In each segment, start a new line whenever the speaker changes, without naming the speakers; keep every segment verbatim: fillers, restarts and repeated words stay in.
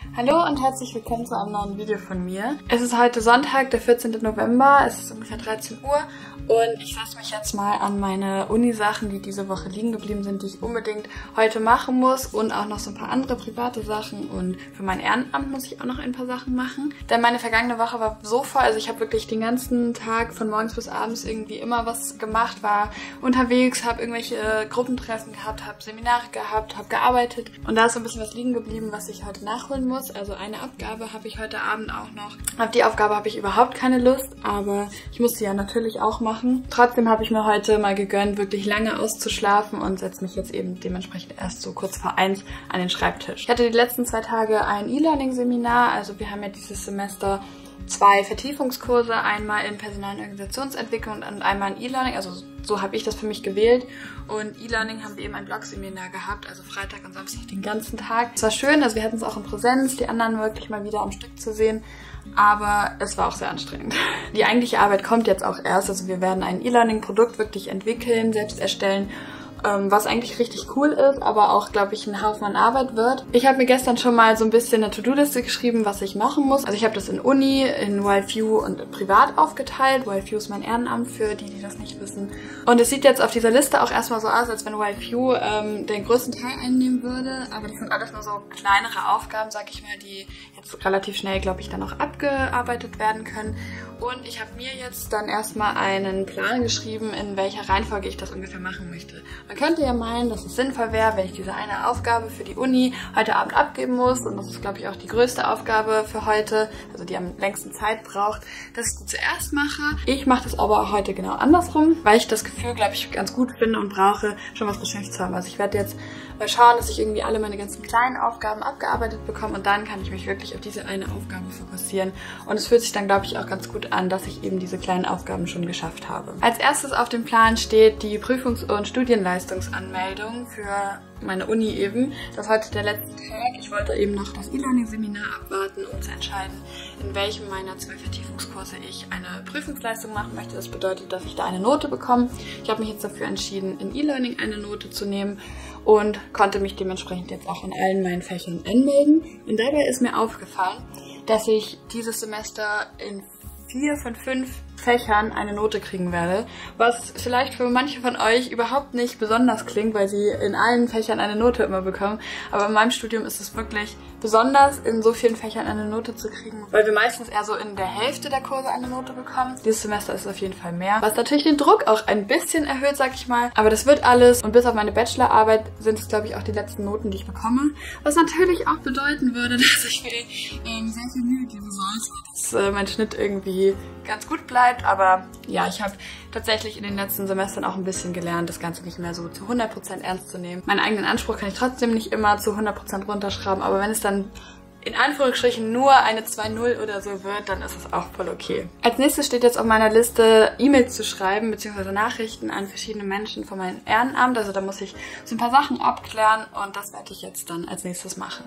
Hallo und herzlich willkommen zu einem neuen Video von mir. Es ist heute Sonntag, der vierzehnte November, es ist ungefähr dreizehn Uhr und ich setze mich jetzt mal an meine Uni-Sachen, die diese Woche liegen geblieben sind, die ich unbedingt heute machen muss und auch noch so ein paar andere private Sachen und für mein Ehrenamt muss ich auch noch ein paar Sachen machen. Denn meine vergangene Woche war so voll, also ich habe wirklich den ganzen Tag von morgens bis abends irgendwie immer was gemacht, war unterwegs, habe irgendwelche Gruppentreffen gehabt, habe Seminare gehabt, habe gearbeitet und da ist so ein bisschen was liegen geblieben, was ich heute nachholen muss. Also eine Abgabe habe ich heute Abend auch noch. Auf die Aufgabe habe ich überhaupt keine Lust, aber ich muss sie ja natürlich auch machen. Trotzdem habe ich mir heute mal gegönnt, wirklich lange auszuschlafen und setze mich jetzt eben dementsprechend erst so kurz vor eins an den Schreibtisch. Ich hatte die letzten zwei Tage ein E-Learning-Seminar, also wir haben ja dieses Semester zwei Vertiefungskurse, einmal in Personal- und Organisationsentwicklung und einmal in E-Learning, also so habe ich das für mich gewählt. Und E-Learning haben wir eben ein Blog-Seminar gehabt, also Freitag und Samstag den ganzen Tag. Es war schön, also wir hatten es auch in Präsenz, die anderen wirklich mal wieder am Stück zu sehen, aber es war auch sehr anstrengend. Die eigentliche Arbeit kommt jetzt auch erst, also wir werden ein E-Learning-Produkt wirklich entwickeln, selbst erstellen, was eigentlich richtig cool ist, aber auch, glaube ich, ein Haufen an Arbeit wird. Ich habe mir gestern schon mal so ein bisschen eine To-Do-Liste geschrieben, was ich machen muss. Also ich habe das in Uni, in YFU und privat aufgeteilt. YFU ist mein Ehrenamt für die, die das nicht wissen. Und es sieht jetzt auf dieser Liste auch erstmal so aus, als wenn YFU ähm, den größten Teil einnehmen würde. Aber das sind alles nur so kleinere Aufgaben, sag ich mal, die jetzt relativ schnell, glaube ich, dann auch abgearbeitet werden können. Und ich habe mir jetzt dann erstmal einen Plan geschrieben, in welcher Reihenfolge ich das ungefähr machen möchte. Man könnte ja meinen, dass es sinnvoll wäre, wenn ich diese eine Aufgabe für die Uni heute Abend abgeben muss. Und das ist, glaube ich, auch die größte Aufgabe für heute, also die am längsten Zeit braucht, dass ich die zuerst mache. Ich mache das aber heute genau andersrum, weil ich das Gefühl, glaube ich, ganz gut finde und brauche, schon was geschafft zu haben. Also ich werde jetzt mal schauen, dass ich irgendwie alle meine ganzen kleinen Aufgaben abgearbeitet bekomme und dann kann ich mich wirklich auf diese eine Aufgabe fokussieren. Und es fühlt sich dann, glaube ich, auch ganz gut an, dass ich eben diese kleinen Aufgaben schon geschafft habe. Als erstes auf dem Plan steht die Prüfungs- und Studienleistungsanmeldung für meine Uni eben. Das ist heute der letzte Tag. Ich wollte eben noch das E-Learning-Seminar abwarten, um zu entscheiden, in welchem meiner zwei Vertiefungskurse ich eine Prüfungsleistung machen möchte. Das bedeutet, dass ich da eine Note bekomme. Ich habe mich jetzt dafür entschieden, in E-Learning eine Note zu nehmen und konnte mich dementsprechend jetzt auch in allen meinen Fächern anmelden. Und dabei ist mir aufgefallen, dass ich dieses Semester in vier von fünf Fächern eine Note kriegen werde, was vielleicht für manche von euch überhaupt nicht besonders klingt, weil sie in allen Fächern eine Note immer bekommen. Aber in meinem Studium ist es wirklich besonders, in so vielen Fächern eine Note zu kriegen, weil wir meistens eher so in der Hälfte der Kurse eine Note bekommen. Dieses Semester ist es auf jeden Fall mehr, was natürlich den Druck auch ein bisschen erhöht, sag ich mal. Aber das wird alles und bis auf meine Bachelorarbeit sind es, glaube ich, auch die letzten Noten, die ich bekomme. Was natürlich auch bedeuten würde, dass ich mir ähm, sehr viel Mühe geben sollte, dass äh, mein Schnitt irgendwie ganz gut bleibt. Aber ja, ich habe tatsächlich in den letzten Semestern auch ein bisschen gelernt, das Ganze nicht mehr so zu hundert Prozent ernst zu nehmen. Meinen eigenen Anspruch kann ich trotzdem nicht immer zu hundert Prozent runterschrauben, aber wenn es dann in Anführungsstrichen nur eine zwei null oder so wird, dann ist es auch voll okay. Als nächstes steht jetzt auf meiner Liste, E-Mails zu schreiben, beziehungsweise Nachrichten an verschiedene Menschen von meinem Ehrenamt. Also da muss ich so ein paar Sachen abklären und das werde ich jetzt dann als nächstes machen.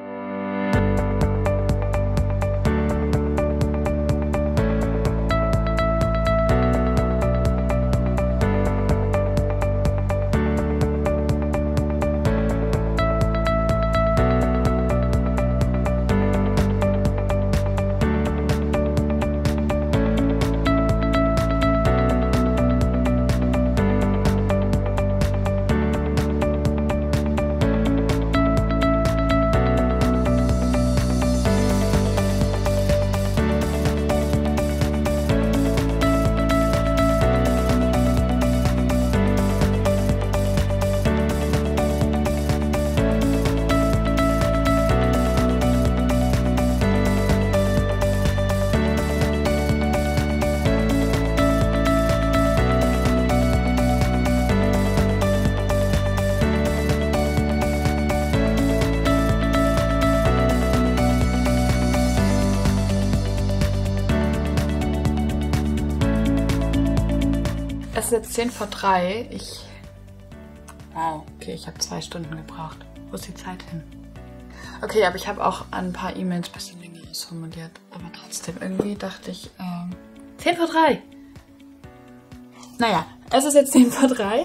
Es ist jetzt zehn vor drei. Ich... Wow, okay, ich habe zwei Stunden gebraucht. Wo ist die Zeit hin? Okay, aber ich habe auch ein paar E-Mails ein bisschen länger ausformuliert. Aber trotzdem, irgendwie dachte ich, ähm, zehn vor drei. Naja, es ist jetzt zehn vor drei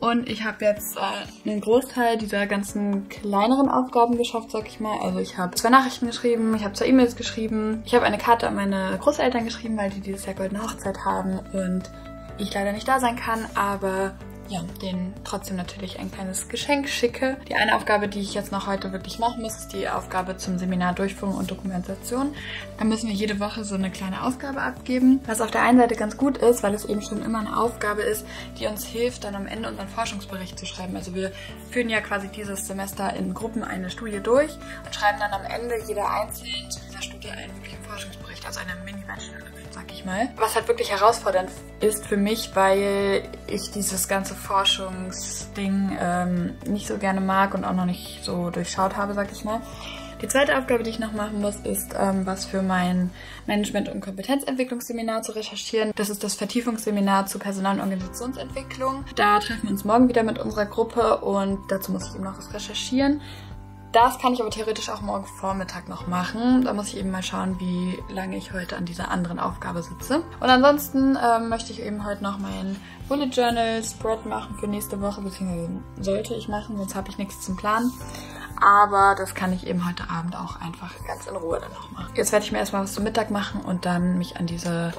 Und ich habe jetzt äh, einen Großteil dieser ganzen kleineren Aufgaben geschafft, sag ich mal. Also ich habe zwei Nachrichten geschrieben, ich habe zwei E-Mails geschrieben, ich habe eine Karte an meine Großeltern geschrieben, weil die dieses Jahr goldene Hochzeit haben und ich leider nicht da sein kann, aber ja, denen trotzdem natürlich ein kleines Geschenk schicke. Die eine Aufgabe, die ich jetzt noch heute wirklich machen muss, ist die Aufgabe zum Seminar Durchführung und Dokumentation. Da müssen wir jede Woche so eine kleine Aufgabe abgeben, was auf der einen Seite ganz gut ist, weil es eben schon immer eine Aufgabe ist, die uns hilft, dann am Ende unseren Forschungsbericht zu schreiben. Also wir führen ja quasi dieses Semester in Gruppen eine Studie durch und schreiben dann am Ende jeder einzeln zu dieser Studie einen wirklichen Forschungsbericht, also eine Mini-Bachelorarbeit, sag ich mal. Was halt wirklich herausfordernd ist für mich, weil ich dieses ganze Forschungsding ähm, nicht so gerne mag und auch noch nicht so durchschaut habe, sag ich mal. Die zweite Aufgabe, die ich noch machen muss, ist, ähm, was für mein Management- und Kompetenzentwicklungsseminar zu recherchieren. Das ist das Vertiefungsseminar zu Personal- und Organisationsentwicklung. Da treffen wir uns morgen wieder mit unserer Gruppe und dazu muss ich eben noch was recherchieren. Das kann ich aber theoretisch auch morgen Vormittag noch machen. Da muss ich eben mal schauen, wie lange ich heute an dieser anderen Aufgabe sitze. Und ansonsten ähm, möchte ich eben heute noch mein Bullet Journal Spread machen für nächste Woche, beziehungsweise sollte ich machen, sonst habe ich nichts zum Planen. Aber das kann ich eben heute Abend auch einfach ganz in Ruhe dann noch machen. Jetzt werde ich mir erstmal was zum Mittag machen und dann mich an diese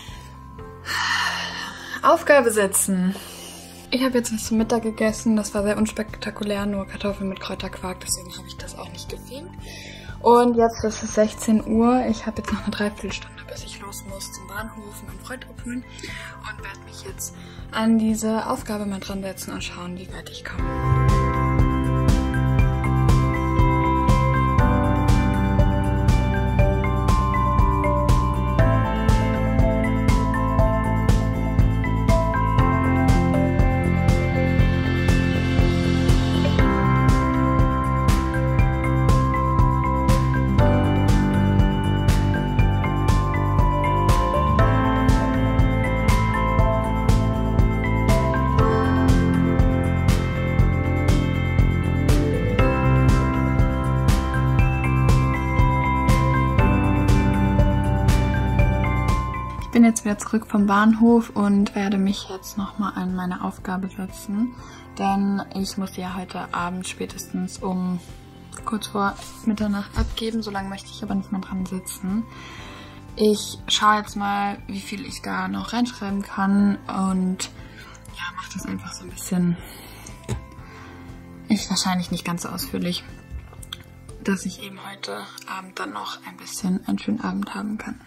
Aufgabe setzen. Ich habe jetzt was zum Mittag gegessen, das war sehr unspektakulär, nur Kartoffeln mit Kräuterquark, deswegen habe ich das auch nicht gefilmt. Und jetzt ist es sechzehn Uhr, ich habe jetzt noch eine Dreiviertelstunde, bis ich los muss zum Bahnhof, meinen Freund abholen und werde mich jetzt an diese Aufgabe mal dran setzen und schauen, wie weit ich komme. Ich bin jetzt wieder zurück vom Bahnhof und werde mich jetzt nochmal an meine Aufgabe setzen, denn ich muss sie ja heute Abend spätestens um kurz vor Mitternacht abgeben, so lange möchte ich aber nicht mehr dran sitzen. Ich schaue jetzt mal, wie viel ich da noch reinschreiben kann und ja, mache das einfach so ein bisschen, ich wahrscheinlich nicht ganz so ausführlich, dass ich eben heute Abend dann noch ein bisschen einen schönen Abend haben kann.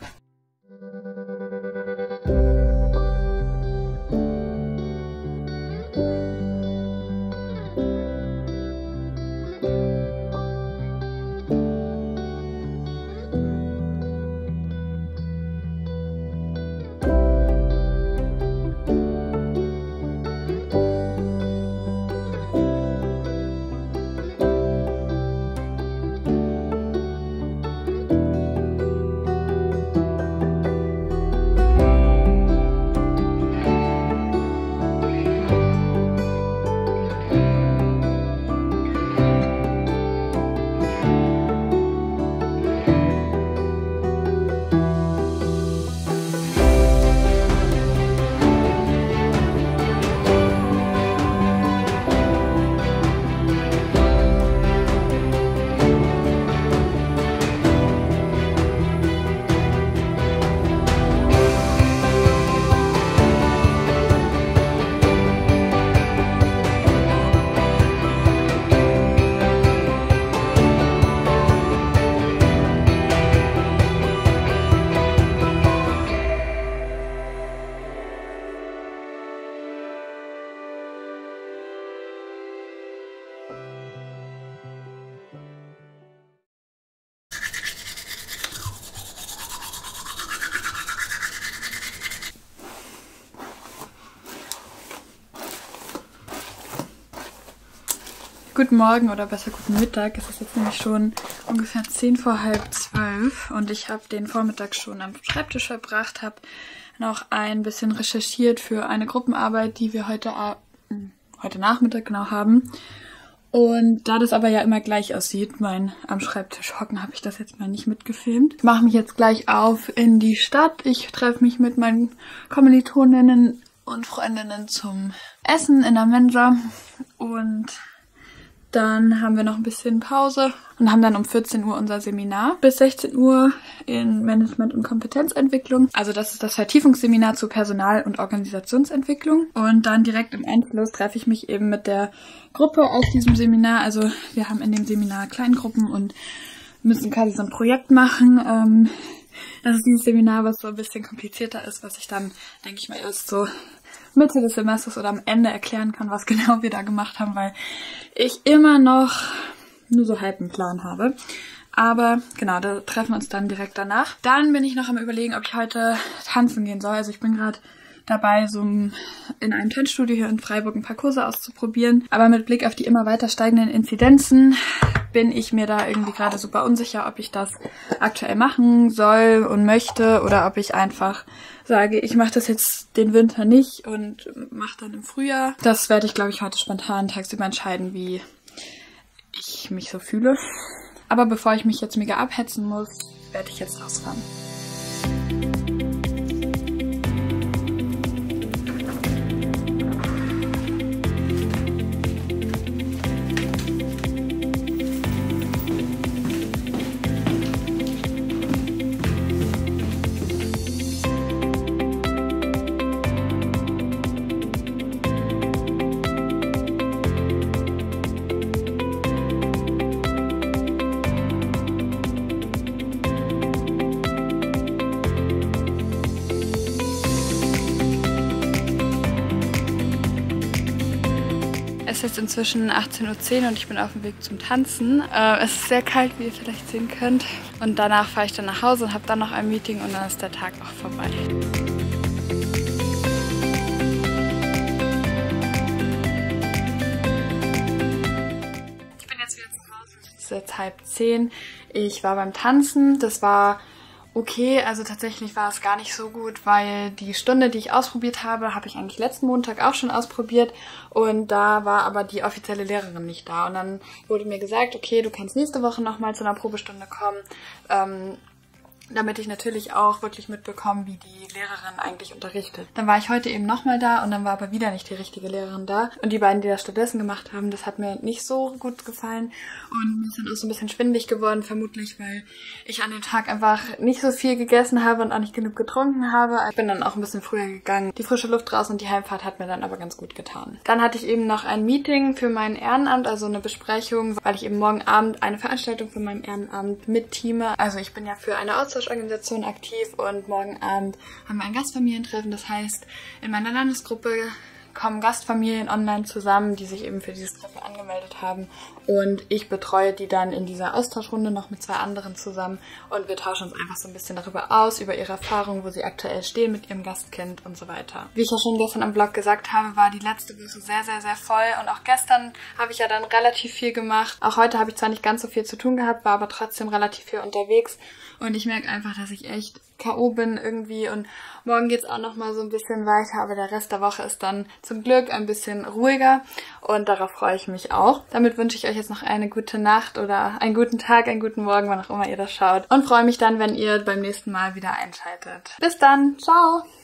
Guten Morgen oder besser guten Mittag. Es ist jetzt nämlich schon ungefähr zehn vor halb zwölf und ich habe den Vormittag schon am Schreibtisch verbracht, habe noch ein bisschen recherchiert für eine Gruppenarbeit, die wir heute, heute Nachmittag genau haben. Und da das aber ja immer gleich aussieht, mein am Schreibtisch hocken, habe ich das jetzt mal nicht mitgefilmt. Ich mache mich jetzt gleich auf in die Stadt. Ich treffe mich mit meinen Kommilitoninnen und Freundinnen zum Essen in der Mensa und dann haben wir noch ein bisschen Pause und haben dann um vierzehn Uhr unser Seminar bis sechzehn Uhr in Management- und Kompetenzentwicklung. Also das ist das Vertiefungsseminar zu Personal- und Organisationsentwicklung. Und dann direkt im Anschluss treffe ich mich eben mit der Gruppe aus diesem Seminar. Also wir haben in dem Seminar Kleingruppen und müssen quasi so ein Projekt machen. Ähm, das ist dieses Seminar, was so ein bisschen komplizierter ist, was ich dann, denke ich mal, erst so Mitte des Semesters oder am Ende erklären kann, was genau wir da gemacht haben, weil ich immer noch nur so halb einen Plan habe. Aber genau, da treffen wir uns dann direkt danach. Dann bin ich noch am Überlegen, ob ich heute tanzen gehen soll. Also ich bin gerade dabei, so in einem Tanzstudio hier in Freiburg ein paar Kurse auszuprobieren. Aber mit Blick auf die immer weiter steigenden Inzidenzen bin ich mir da irgendwie gerade super unsicher, ob ich das aktuell machen soll und möchte oder ob ich einfach sage, ich mache das jetzt den Winter nicht und mache dann im Frühjahr. Das werde ich, glaube ich, heute spontan tagsüber entscheiden, wie ich mich so fühle. Aber bevor ich mich jetzt mega abhetzen muss, werde ich jetzt losfahren. Es ist inzwischen achtzehn Uhr zehn und ich bin auf dem Weg zum Tanzen. Äh, es ist sehr kalt, wie ihr vielleicht sehen könnt. Und danach fahre ich dann nach Hause und habe dann noch ein Meeting und dann ist der Tag auch vorbei. Ich bin jetzt wieder zu Hause. Es ist jetzt halb zehn. Ich war beim Tanzen. Das war okay, also tatsächlich war es gar nicht so gut, weil die Stunde, die ich ausprobiert habe, habe ich eigentlich letzten Montag auch schon ausprobiert und da war aber die offizielle Lehrerin nicht da und dann wurde mir gesagt, okay, du kannst nächste Woche nochmal zu einer Probestunde kommen, ähm, damit ich natürlich auch wirklich mitbekomme, wie die Lehrerin eigentlich unterrichtet. Dann war ich heute eben nochmal da und dann war aber wieder nicht die richtige Lehrerin da. Und die beiden, die das stattdessen gemacht haben, das hat mir nicht so gut gefallen. Und mir ist dann auch so ein bisschen schwindelig geworden, vermutlich, weil ich an dem Tag einfach nicht so viel gegessen habe und auch nicht genug getrunken habe. Ich bin dann auch ein bisschen früher gegangen. Die frische Luft raus und die Heimfahrt hat mir dann aber ganz gut getan. Dann hatte ich eben noch ein Meeting für mein Ehrenamt, also eine Besprechung, weil ich eben morgen Abend eine Veranstaltung für mein Ehrenamt mitteame. Also ich bin ja für eine Austausch Organisation aktiv und morgen Abend haben wir ein Gastfamilientreffen. Das heißt, in meiner Landesgruppe kommen Gastfamilien online zusammen, die sich eben für dieses Treffen angemeldet haben und ich betreue die dann in dieser Austauschrunde noch mit zwei anderen zusammen und wir tauschen uns einfach so ein bisschen darüber aus, über ihre Erfahrungen, wo sie aktuell stehen mit ihrem Gastkind und so weiter. Wie ich ja schon gestern am Vlog gesagt habe, war die letzte Woche sehr, sehr, sehr voll und auch gestern habe ich ja dann relativ viel gemacht. Auch heute habe ich zwar nicht ganz so viel zu tun gehabt, war aber trotzdem relativ viel unterwegs und ich merke einfach, dass ich echt K O bin irgendwie und morgen geht's auch noch mal so ein bisschen weiter, aber der Rest der Woche ist dann zum Glück ein bisschen ruhiger und darauf freue ich mich auch. Damit wünsche ich euch jetzt noch eine gute Nacht oder einen guten Tag, einen guten Morgen, wann auch immer ihr das schaut und freue mich dann, wenn ihr beim nächsten Mal wieder einschaltet. Bis dann, ciao!